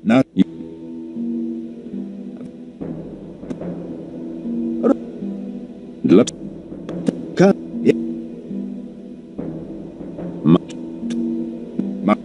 Na... Dlaczego? Ma... Ma...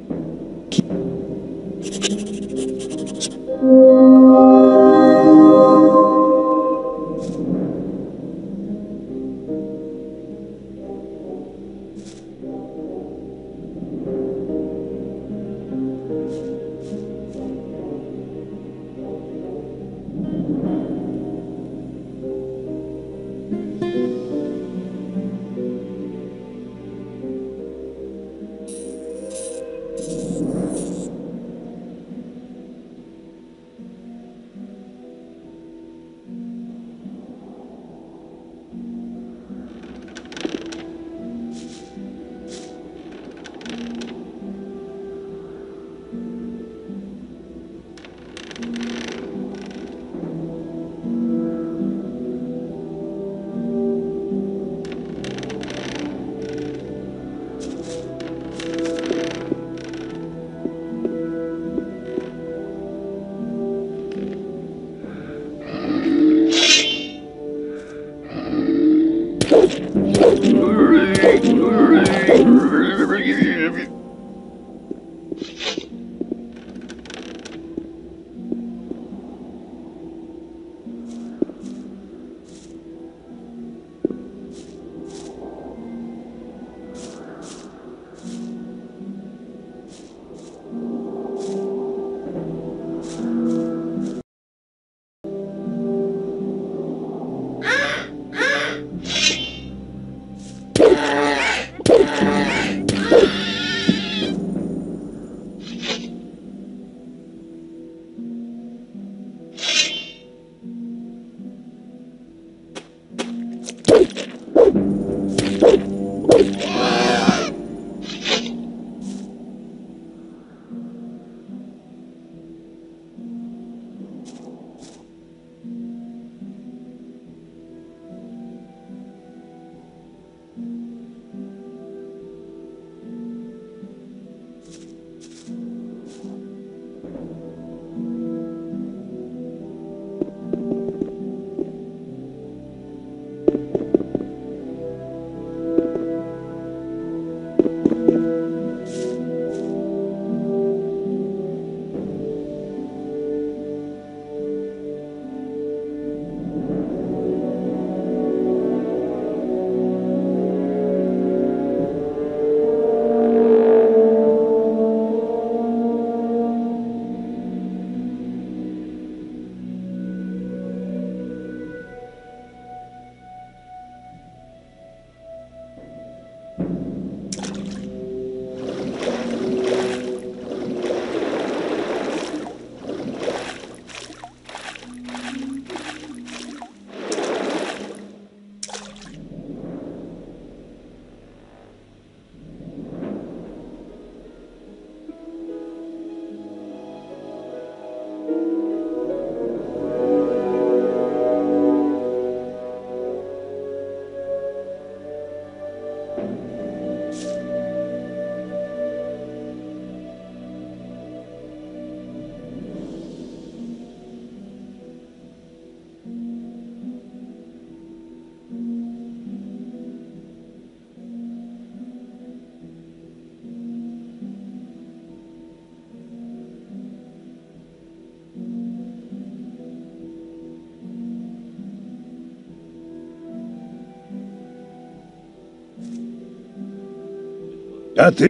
A ty...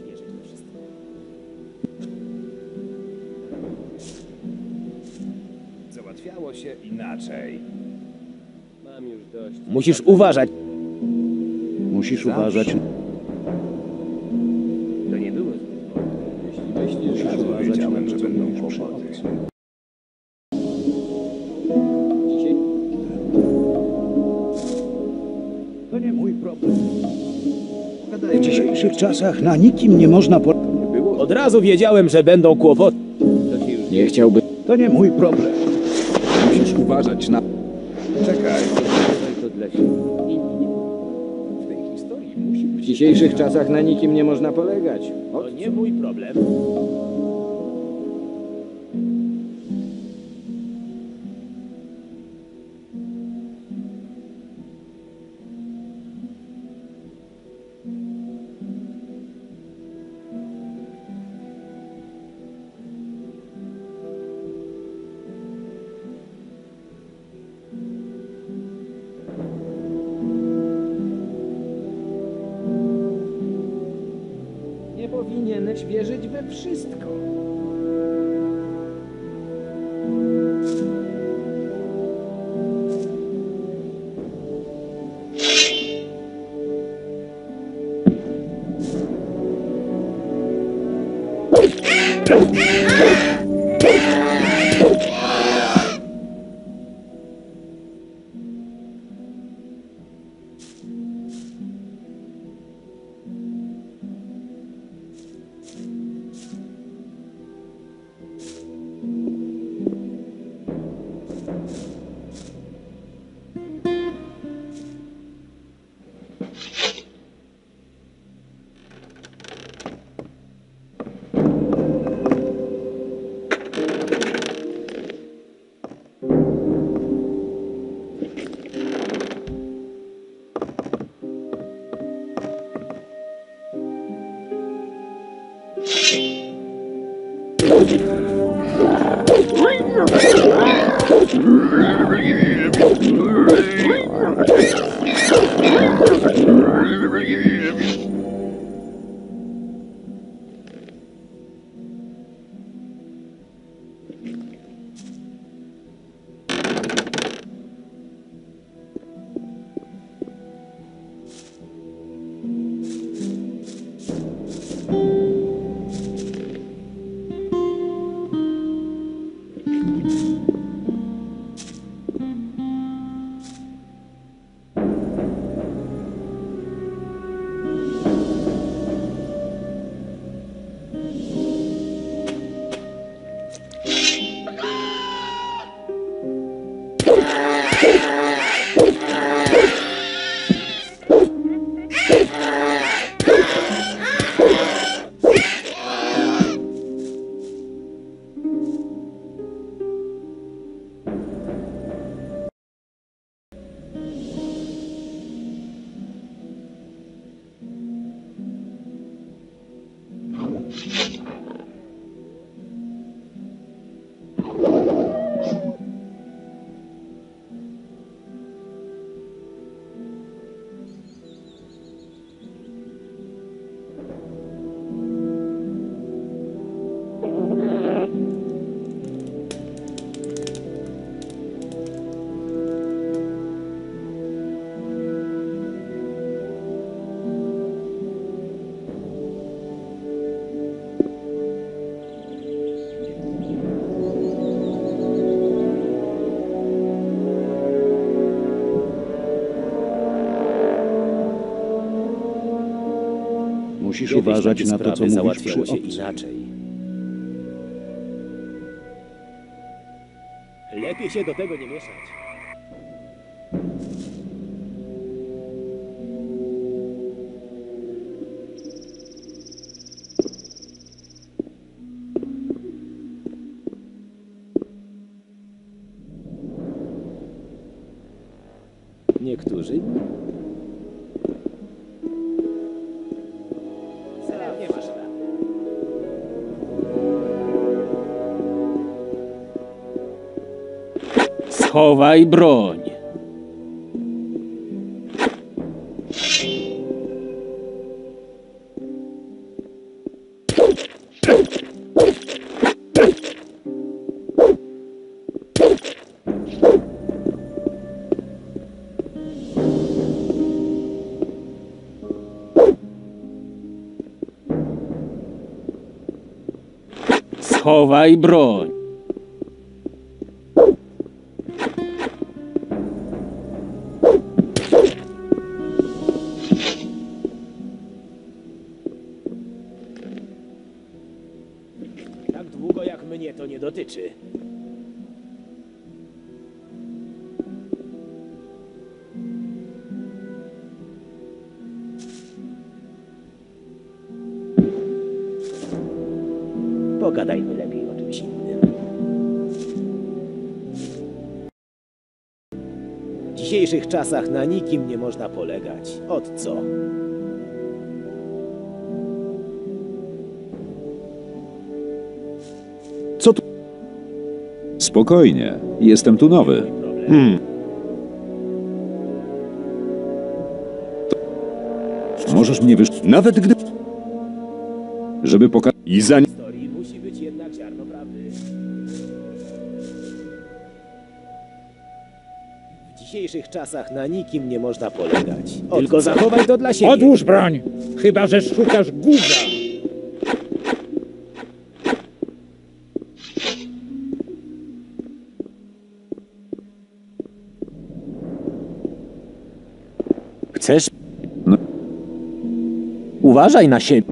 Załatwiało się inaczej. Mam już dość. Musisz uważać. Musisz uważać. To nie było zbyt mądre. Jeśli myślisz, że uważać, Wiedziałem, że to będą musisz kłopoty. Dzisiaj To nie mój problem. W dzisiejszych czasach na nikim nie można po... od razu wiedziałem, że będą kłopoty. To się już Nie chciałby. To nie mój problem. Musisz uważać na... Czekaj. uważaj to dla siebie. Inni nie. W tej historii musi W być... dzisiejszych czasach na nikim nie można polegać. To nie mój problem. Powinieneś wierzyć we wszystko. Musisz Kiedyś uważać takie na to, co sprawy mówisz załatwiało przy się obcych. inaczej. Lepiej się do tego nie mieszać. Niektórzy nie masz rady. Schowaj broń. Schowaj broń. Tak długo jak mnie to nie dotyczy. Pogadajmy lepiej o czymś innym. W dzisiejszych czasach na nikim nie można polegać. Od co? Co tu? Spokojnie, jestem tu nowy. Możesz mnie wysz... Nawet gdy... Żeby pokazać... I za... historii musi być jednak ziarno prawdy. W dzisiejszych czasach na nikim nie można polegać. Tylko zachowaj to dla siebie. Odłóż broń! Chyba że szukasz guza! Chcesz? No. Uważaj na siebie.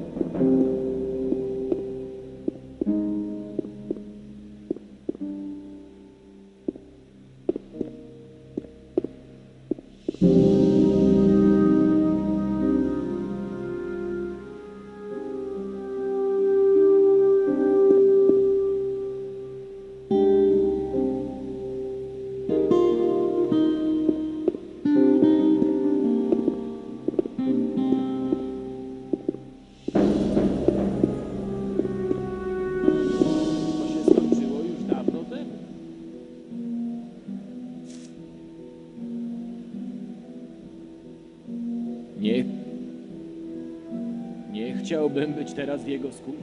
To się skończyło już dawno temu. Nie. Nie chciałbym być teraz w jego skórze.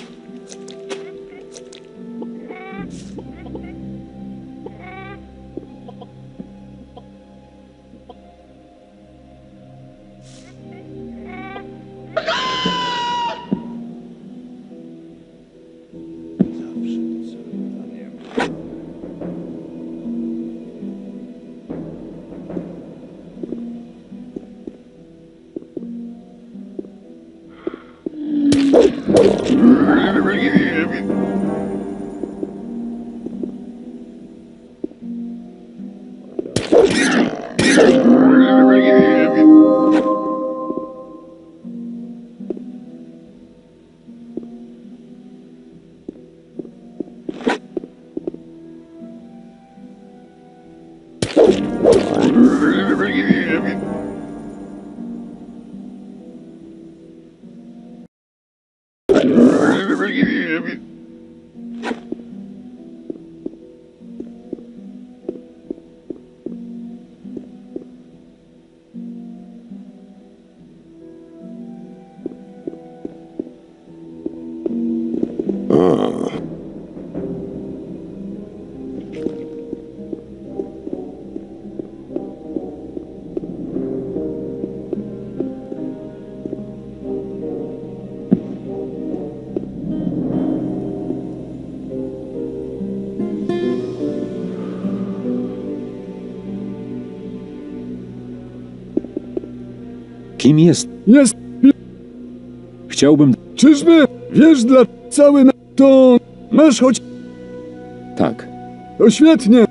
Kim jest? Jest. Chciałbym... Czyżby? Wiesz, dla cały na to... Masz choć... Tak. To świetnie.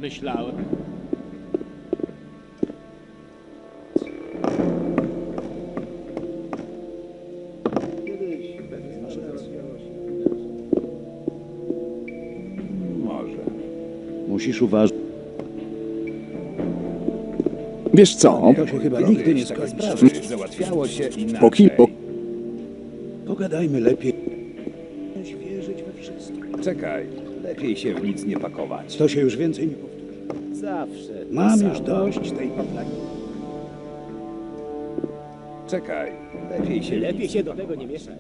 Myślałem. Musisz uważać. Wiesz co? To się chyba nigdy nie skończy. Załatwiało się inaczej. Po Pogadajmy lepiej. Wierzyć we wszystko. Czekaj, lepiej się w nic nie pakować. To się już więcej nie powtórzy. Zawsze. to Mam samo. już dość tej paplaki. Czekaj, lepiej się Lepiej się do tego nie mieszać.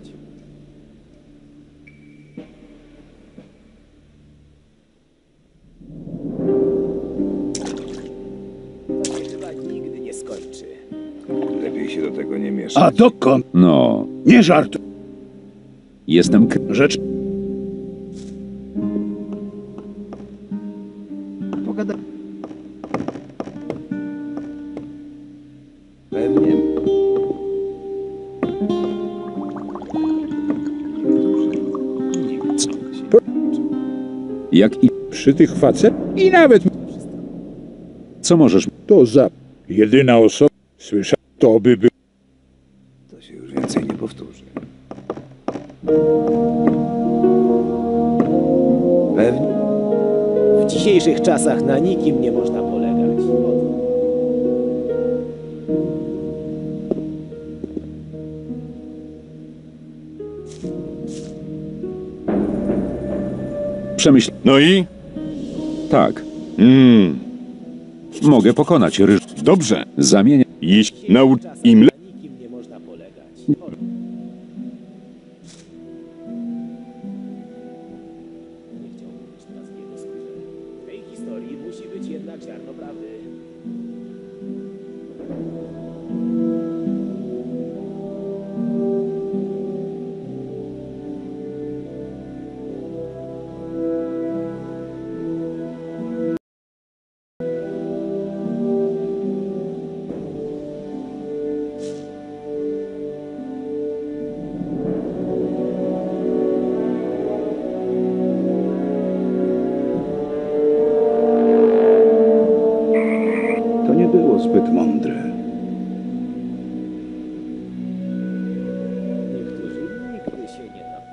To się chyba nigdy nie skończy. lepiej się do tego nie mieszać. A dokąd? No, Nie żartuj. jestem Rzecz. Pogadaj. Pewnie. Jak i Przy tych facet i nawet co możesz? to za jedyna osoba słyszał, to by był. To się już więcej nie powtórzy. Pewnie. W dzisiejszych czasach na nikim nie można polegać. Przemyśl. No i? Tak, Mogę pokonać ryż. Dobrze. zamienia. Jeśli naucz W czasach im na nikim nie można polegać. Nie chciałbym być teraz w jego skórze. W tej historii musi być jednak ziarno prawdy. To nie było zbyt mądre. Niektórzy nigdy się nie da.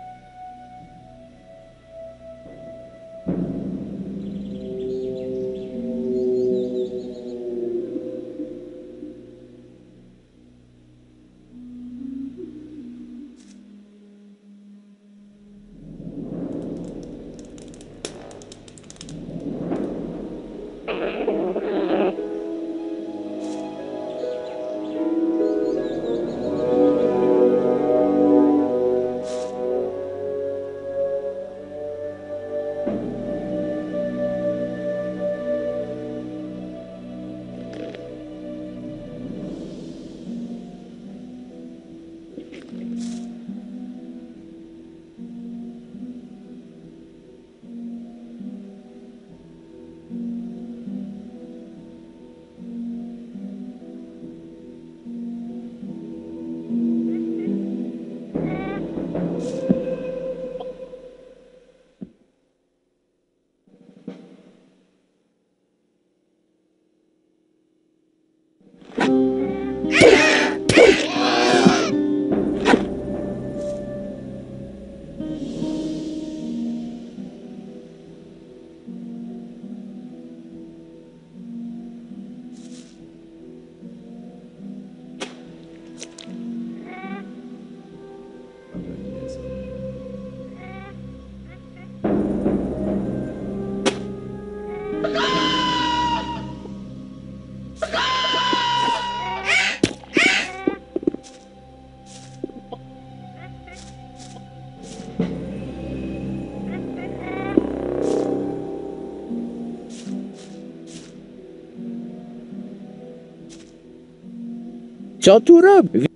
Co tu robi?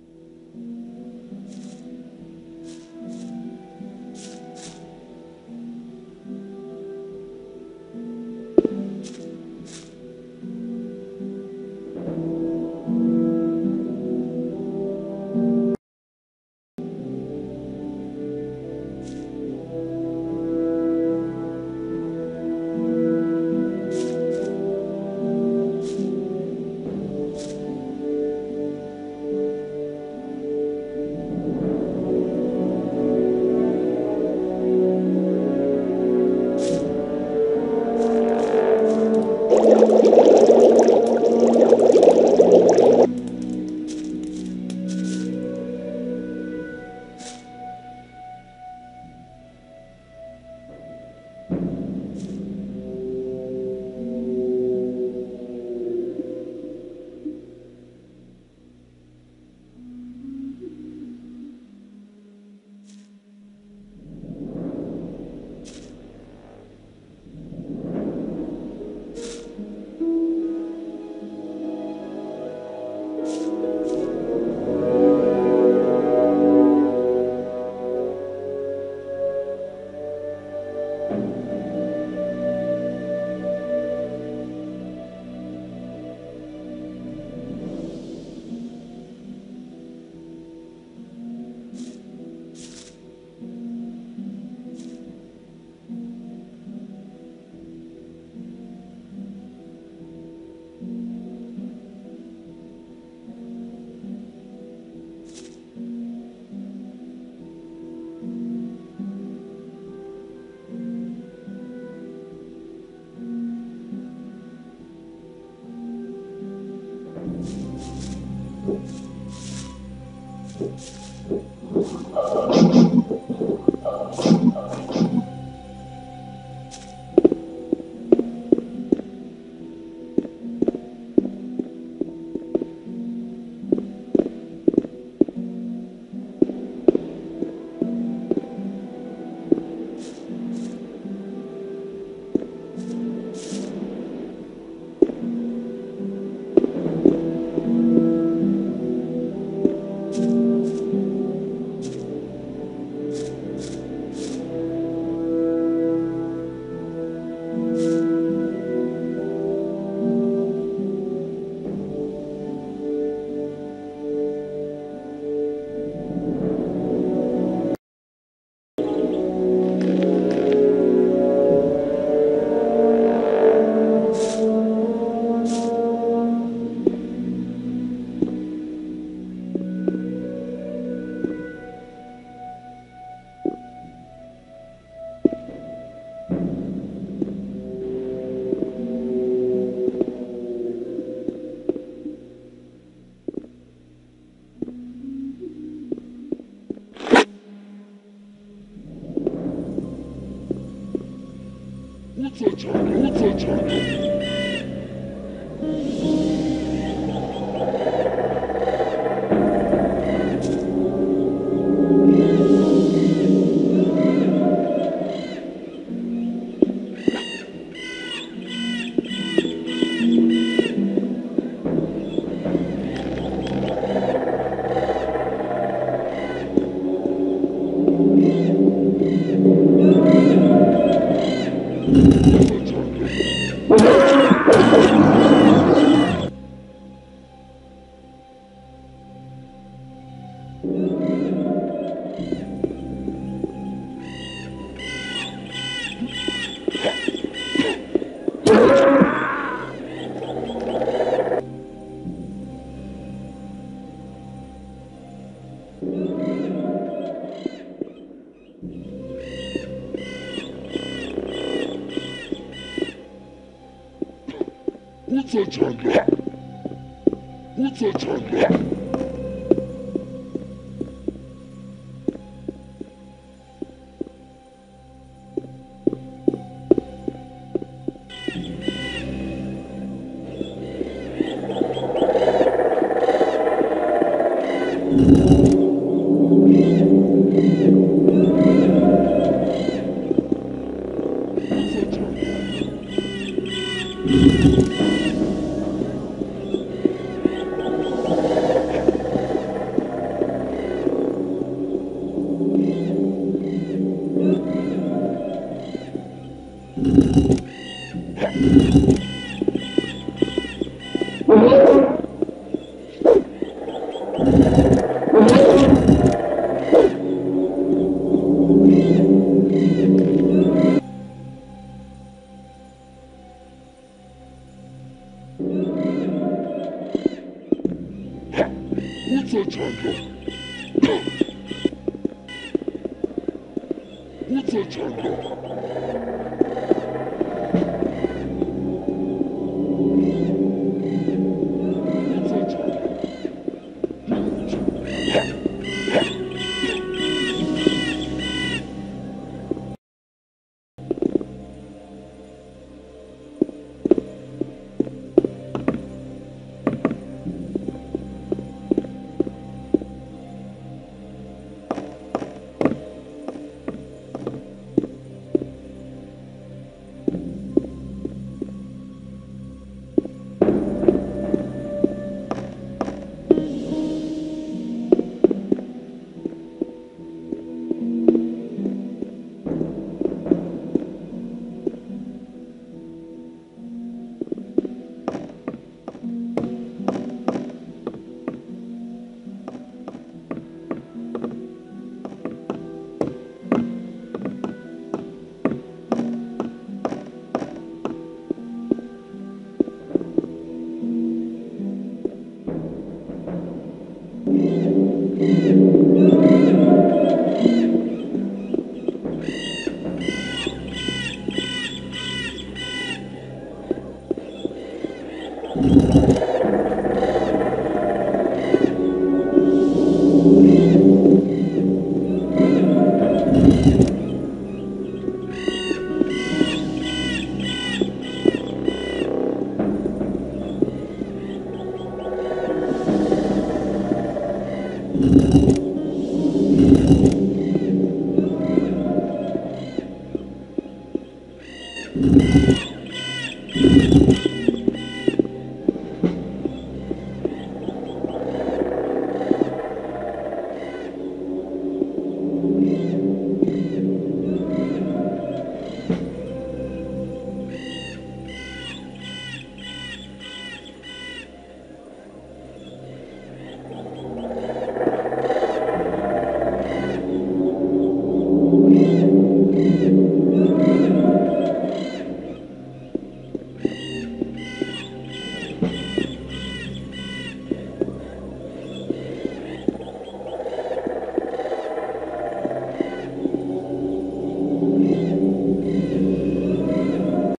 Thank you.